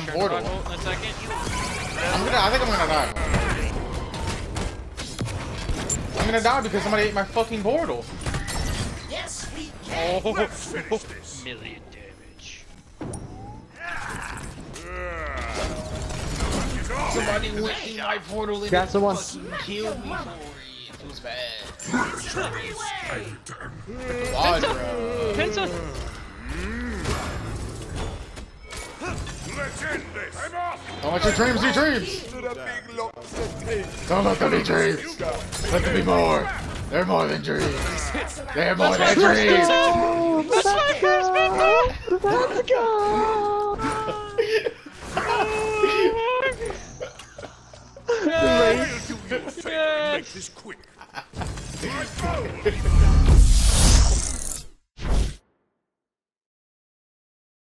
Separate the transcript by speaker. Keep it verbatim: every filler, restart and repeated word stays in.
Speaker 1: portal.
Speaker 2: In a second.
Speaker 1: I'm gonna. I think I'm gonna die. I'm gonna die because somebody ate my fucking portal.
Speaker 3: Yes, we can.
Speaker 2: Oh,
Speaker 3: Let's finish this.
Speaker 2: Million damage.
Speaker 1: Somebody went in my portal and
Speaker 4: Got someone.
Speaker 1: killed me for it. It was bad.
Speaker 2: Penta!
Speaker 3: Let's end this. I'm off.
Speaker 1: Don't let your dreams be dreams. Don't let them be dreams. Let them be more. They're more than dreams. They're more than dreams.
Speaker 4: Let's go! Let's go!
Speaker 3: I'll do you a favor and make this quick.